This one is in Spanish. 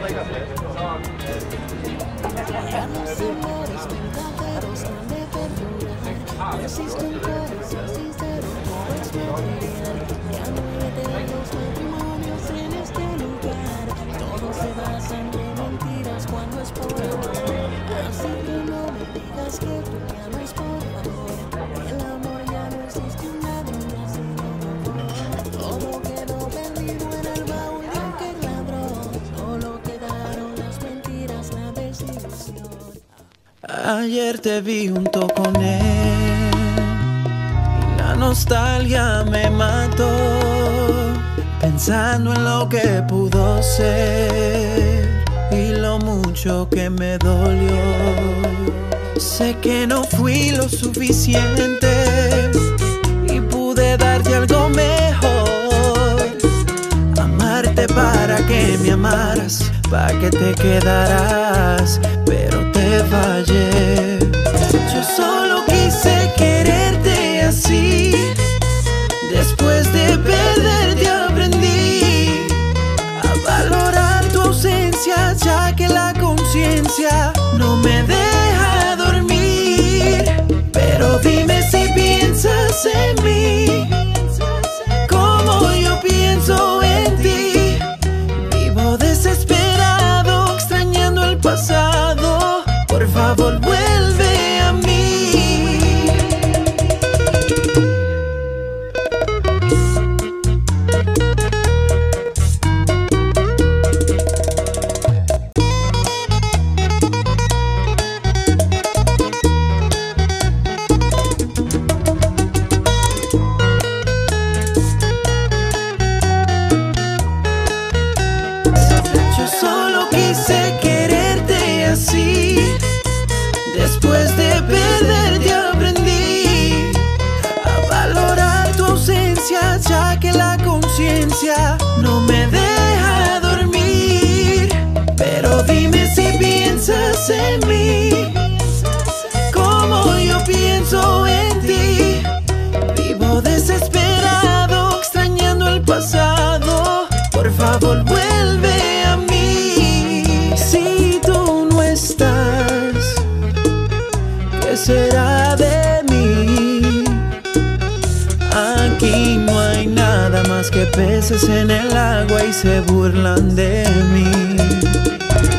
Ya los amores verdaderos no han de perdurar. No existe un corazón sincero, todo es material. Ya no hay eternos matrimonios en este lugar. Todo se basa en mentiras cuando es por amor. Así que no me digas que tú ya no es por favor. El amor ya no existe, un ladrón ya se lo robó. Todo quedó perdido en el baúl de aquel ladrón. Solo quedaron las mentiras, la desilusión. Ayer te vi junto con él y la nostalgia me mató, pensando en lo que pudo ser y lo mucho que me dolió. Sé que no fui lo suficiente y pude darte algo mejor, amarte para que me amaras, para que te quedaras, pero te fallé. Yo solo quise quererte así, después de perderte aprendí a valorar tu ausencia, ya que la conciencia no me deja dormir. Pero dime si piensas en mí, como yo pienso en ti. Vivo desesperado, extrañando el pasado. Por favor, vuelve a mí. Yo solo quise quererte así, después de perderte aprendí a valorar tu ausencia, ya que la conciencia no me deja dormir. Pero dime si piensas en mí, como yo pienso en ti. Vivo desesperado, extrañando el pasado. Por favor, vuelve a mí. Si tú no estás, ¿qué será de mí? Aquí no hay nada más que peces en el agua y se burlan de mí.